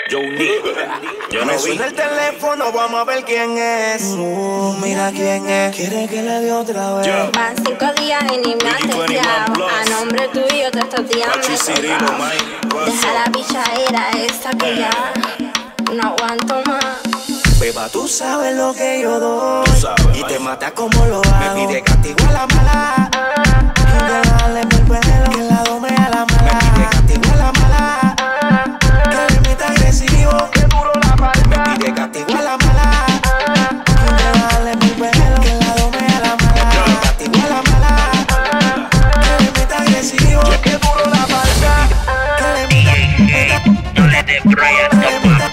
Yo no vi. Suena el teléfono, vamos a ver quién es. Mira quién es. Quiere que le dé otra vez. Van 5 días y ni me has testeado. A nombre tuyo te estos días me deja la bichadera esta que ya no aguanto más. Beba, tú sabes lo que yo doy y te mata como lo hago. Me pide castigo a la mala. Dale por pelo que la dome a la mala. Me pide castigo a la mala. Que le meta agresivo. Que duro la falda. Me pide castigo a la mala. Dale por pelo que la dome a la mala. Me pide castigo a la mala. Que le meta agresivo. Que duro la falda. Que le meta. No let them pray at the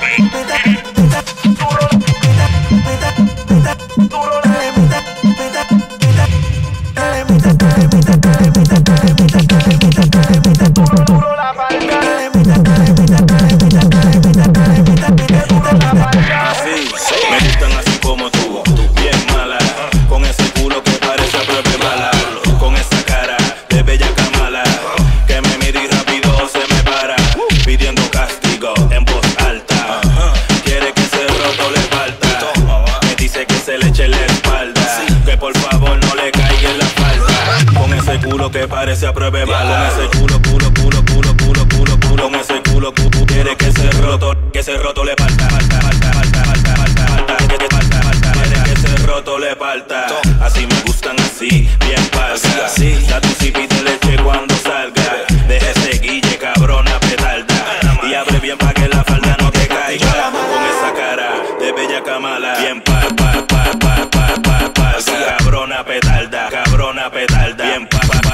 Me gustan así como tú, bien mala, con ese culo que parece a prueba de bala, con esa cara de bella camala, que me mira y rápido se me para, pidiendo castigo en voz alta, quiere que ese roto le falta, me dice que se le eche en la espalda, que por favor no le caiga en la falda, con ese culo que parece a prueba de bala, con ese culo, con ese culo, quiere que ese roto le falta, roto le falta. Así me gustan así, bien falsa. Da tu cipita de leche cuando salga. Deja ese guille, cabrona petarda. Y abre bien pa' que la falda no te caiga. Con esa cara de bella camala. Bien falsa. Cabrona petarda. Bien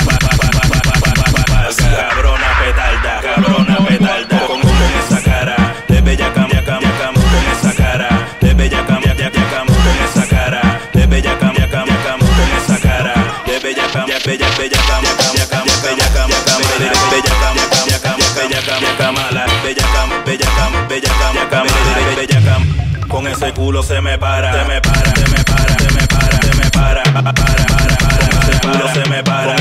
cabrona petarda. Con esa cara de bella camala. Con esa cara de bella camala. Con ese culo se me para, con ese culo se me para,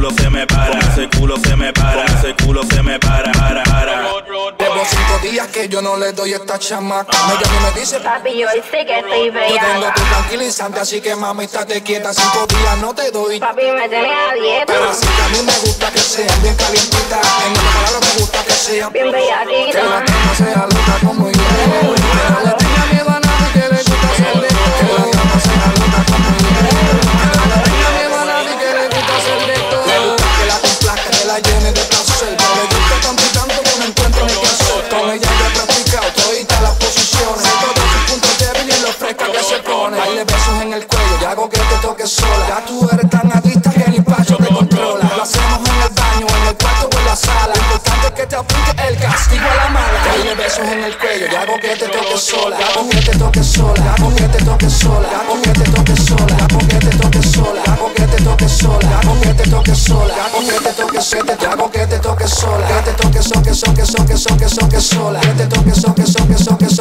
Llevo 5 días que yo no le doy esta chamaca. Me llama y me dice, Papi, yo sé que estoy yo tengo bella. tu tranquilizante, así que mami, estate quieta. 5 días no te doy. Papi, me tenés a dieta. Pero así que a mí me gusta que sean bien calientitas. En otras palabras me gusta que sean Bien que la bellaquita. cama sea loca como yo. Que no le tenga miedo a nadie que le gusta hacer de todo. Que la cama sea loca como yo. Que no le tenga miedo a nadie que le gusta hacer de todo. Le gusta que la complaque, que la llene de placer. Que le gusta tanto y tanto que no encuentro ni qué hacer. Con ella yo he practicado toditas las posiciones. Todos sus puntos débiles y lo fresca que se pone. Darle besos en el cuello y hago que te toque sola. Ya tú eres tan adicta que ni Pacho te controla. Lo hacemos en el baño, en el cuarto o en la sala. Lo importante es que te aplique el castigo a la mala. Darle besos en el cuello y hago que te toque sola. Hago que te toque sola. Hago que te toque sola. Hago que te toque sola. Hago que te toque sola. Hago que te toque sola. Hago que te toque sola. Hago que te toque sola. Hago que te toque sola. Que te toque sola. Que te toque sola.